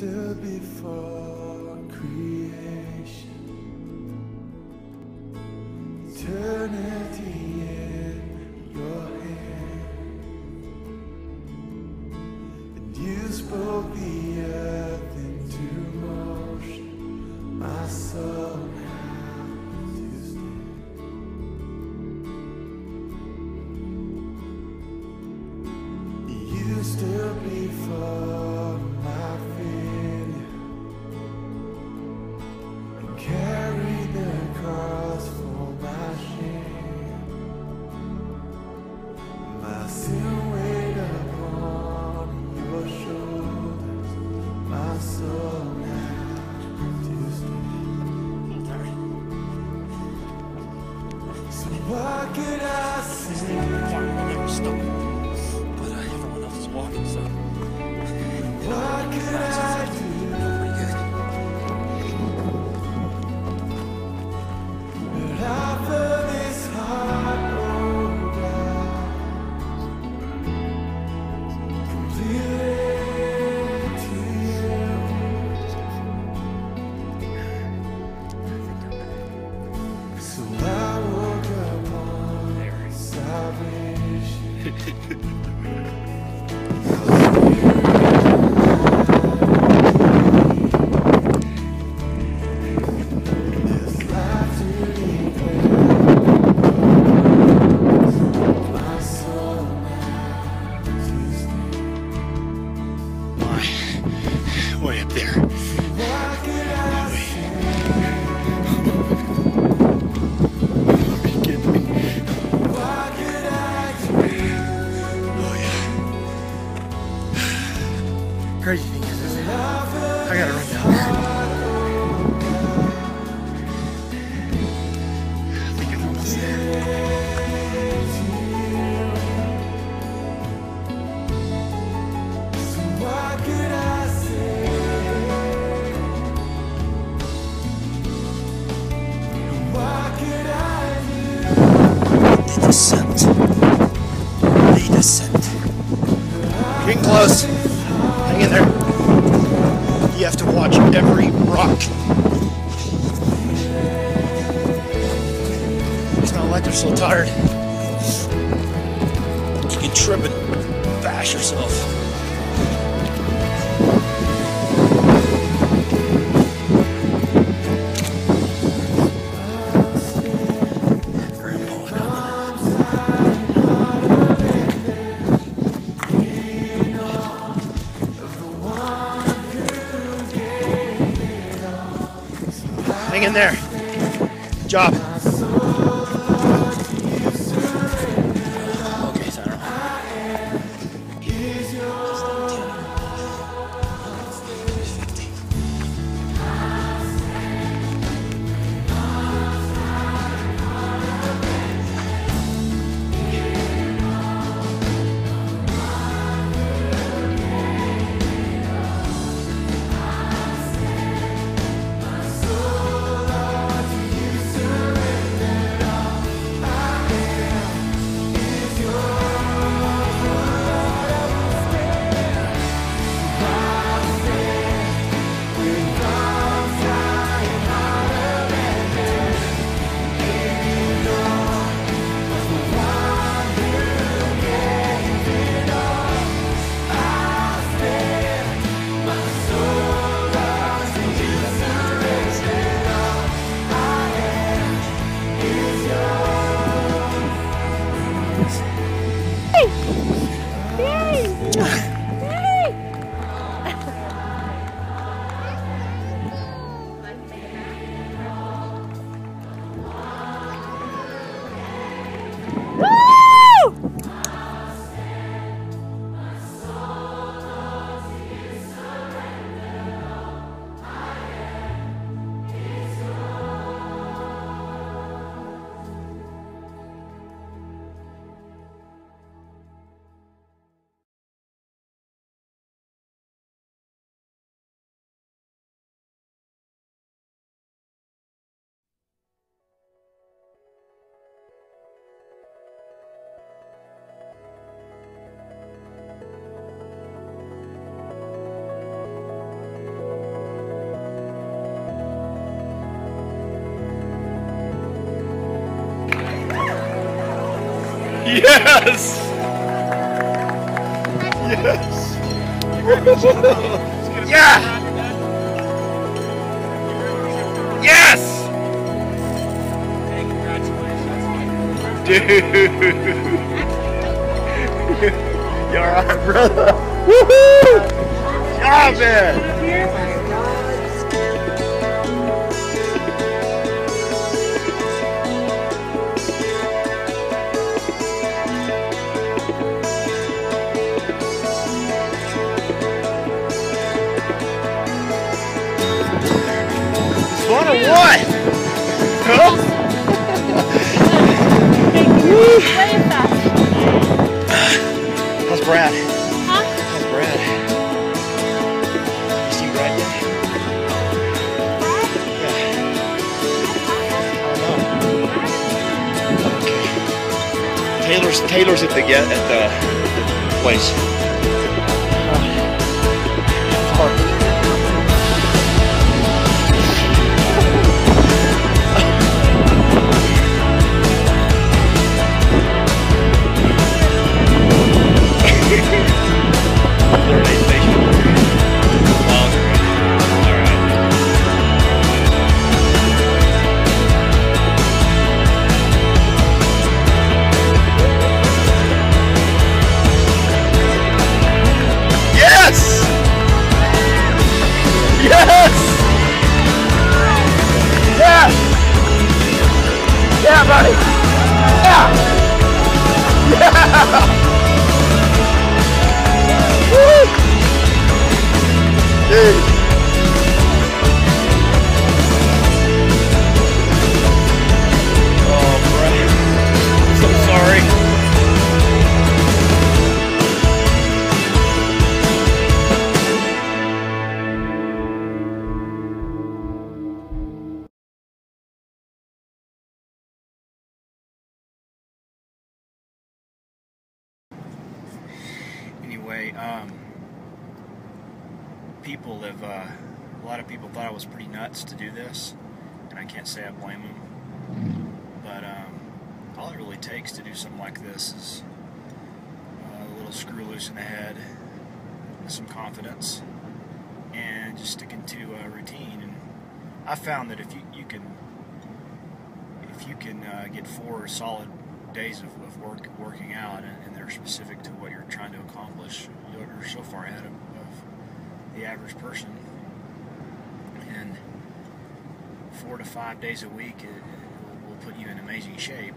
stood before creation, eternity in your hand, and you spoke the earth into motion. My soul now to stand. You stood before my failure and carried the cross for my shame. My sin weighed upon your shoulders. My soul now to stand. So what could I say? Walking, so What could I do? But offer this heart, oh God, completely to you. So I woke up on salvation. way up there. Crazy thing is, I gotta run down there. I think I'm almost there. The descent. You're getting close. Hang in there. You have to watch every rock. It's not like they're so tired. You can trip and bash yourself. Hang in there. Good job. Okay, so Yes! Yes! Yeah! Yes! Dude! You alright, brother? Woohoo! Job, man! Fun or what? Huh? How's Brad? Huh? How's Brad? You see Brad yet? Yeah. I don't know. Okay. Taylor's at the place. Hard. Yeah, buddy. Yeah. Yeah. Woo. Dude. Oh, bro. I'm so sorry. Anyway, a lot of people thought I was pretty nuts to do this, and I can't say I blame them, but all it really takes to do something like this is a little screw loose in the head, some confidence, and just sticking to a routine. And I found that if you can get 4 solid days of working out, and they're specific to what you're trying to accomplish, you're so far ahead of the average person. And 4 to 5 days a week it will put you in amazing shape.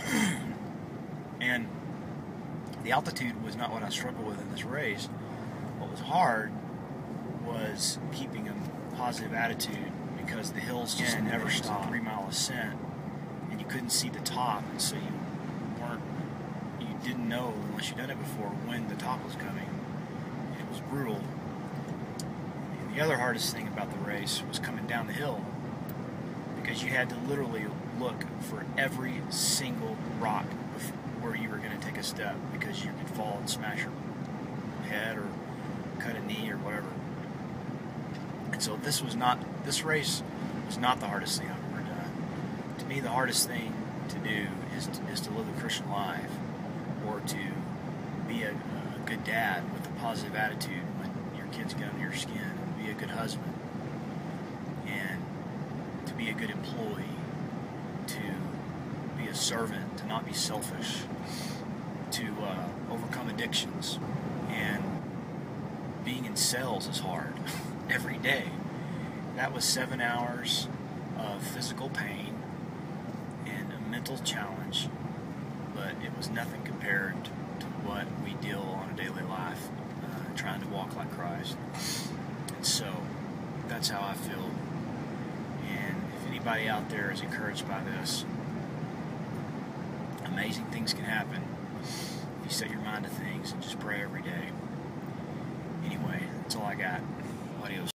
And the altitude was not what I struggled with in this race. What was hard was keeping a positive attitude, because the hills just never stopped. 3-mile ascent, and you couldn't see the top, and so you didn't know, unless you'd done it before, when the top was coming. It was brutal. And the other hardest thing about the race was coming down the hill, because you had to literally look for every single rock where you were going to take a step, because you could fall and smash your head or cut a knee or whatever. And so this race was not the hardest thing I've ever done. To me, the hardest thing to do is to live a Christian life, or to be a good dad with a positive attitude when your kids get under your skin, and be a good husband, and to be a good employee, to be a servant, to not be selfish, to overcome addictions. And being in sales is hard every day. That was 7 hours of physical pain and a mental challenge, but it was nothing compared to what we deal on a daily life, trying to walk like Christ. And so that's how I feel. And if anybody out there is encouraged by this, amazing things can happen if you set your mind to things and just pray every day. Anyway, that's all I got. Adios.